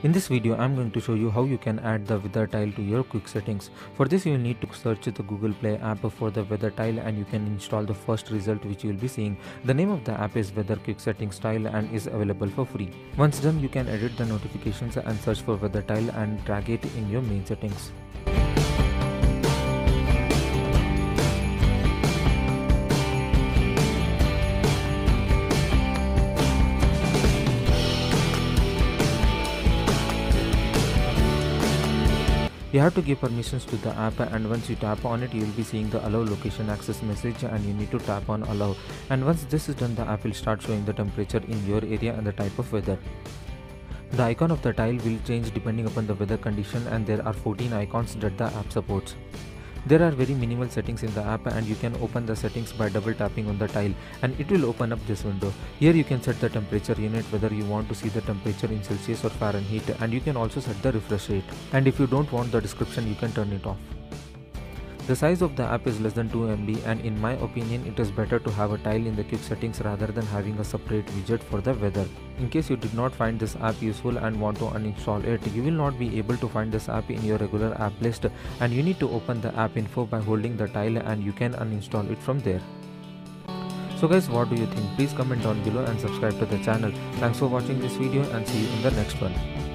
In this video, I'm going to show you how you can add the weather tile to your quick settings. For this, you will need to search the Google Play app for the weather tile and you can install the first result which you will be seeing. The name of the app is Weather Quick Settings Tile and is available for free. Once done, you can edit the notifications and search for weather tile and drag it in your main settings. You have to give permissions to the app, and once you tap on it, you will be seeing the allow location access message and you need to tap on allow. And once this is done, the app will start showing the temperature in your area and the type of weather. The icon of the tile will change depending upon the weather condition and there are 14 icons that the app supports. There are very minimal settings in the app and you can open the settings by double tapping on the tile and it will open up this window. Here you can set the temperature unit, whether you want to see the temperature in Celsius or Fahrenheit, and you can also set the refresh rate. And if you don't want the description, you can turn it off. The size of the app is less than 2 MB and in my opinion it is better to have a tile in the quick settings rather than having a separate widget for the weather. In case you did not find this app useful and want to uninstall it, you will not be able to find this app in your regular app list and you need to open the app info by holding the tile and you can uninstall it from there. So guys, what do you think? Please comment down below and subscribe to the channel. Thanks for watching this video and see you in the next one.